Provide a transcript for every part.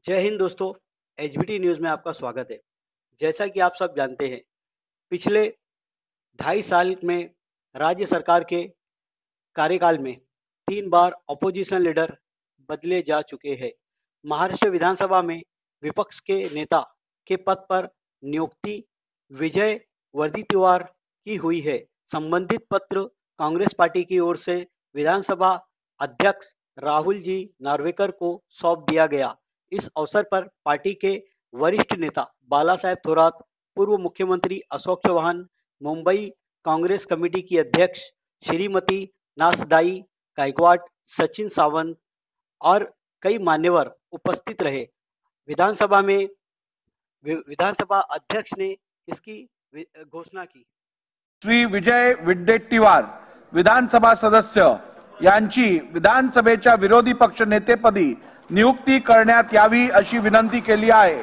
जय हिंद दोस्तों। HBT news में आपका स्वागत है। जैसा कि आप सब जानते हैं, पिछले 2.5 साल में राज्य सरकार के कार्यकाल में 3 बार अपोजिशन लीडर बदले जा चुके हैं। महाराष्ट्र विधानसभा में विपक्ष के नेता के पद पर नियुक्ति विजय वडेट्टीवार की हुई है। संबंधित पत्र कांग्रेस पार्टी की ओर से विधानसभा अध्यक्ष राहुल जी नार्वेकर को सौंप दिया गया। इस अवसर पर पार्टी के वरिष्ठ नेता बालासाहेब थोरात, पूर्व मुख्यमंत्री अशोक चव्हाण, मुंबई कांग्रेस कमेटी की अध्यक्ष श्रीमती नासदाई गायकवाड, सचिन सावंत और कई मान्यवर उपस्थित रहे। विधानसभा अध्यक्ष ने इसकी घोषणा की। श्री विजय वडेट्टीवार विधानसभा सदस्य यांची विधानसभेच्या विरोधी पक्ष नेतेपदी नियुक्ती करण्यात यावी अशी विनंती केली आहे।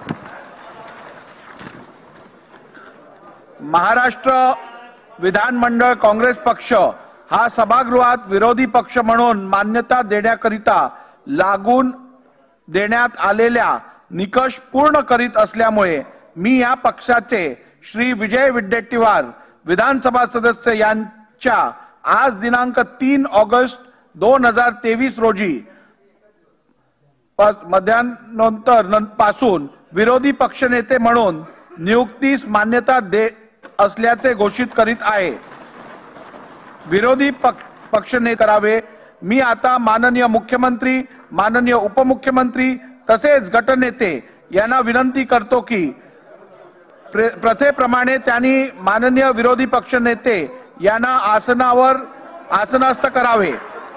महाराष्ट्र विधानमंडळ काँग्रेस पक्ष हा सभागृहात विरोधी पक्ष म्हणून मान्यता देण्याकरिता लागून देण्यात आलेल्या निकष पूर्ण करीत असल्यामुळे मी या पक्षाचे श्री विजय वडेट्टीवार विधानसभा सदस्य यांच्या आज दिनांक 3 ऑगस्ट 2023 रोजी मध्यानंतर पासून विरोधी पक्षनेते म्हणून नियुक्तीस मान्यता देत असल्याचे घोषित करीत आहे। विरोधी पक्षनेते करावे। मी आता माननीय मुख्यमंत्री, माननीय उपमुख्यमंत्री तसेच गटनेते यांना विनंती करतो की प्रथेप्रमाणे त्यांनी माननीय विरोधी पक्षनेते यांना आसनावर आसनस्थ करावे।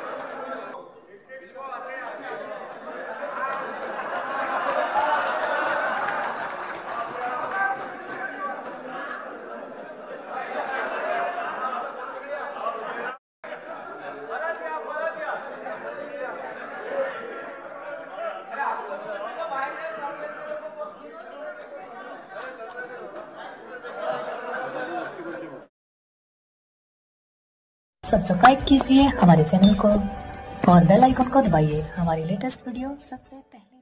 सब्सक्राइब कीजिए हमारे चैनल को और बेल आइकन को दबाइए हमारी लेटेस्ट वीडियो सबसे पहले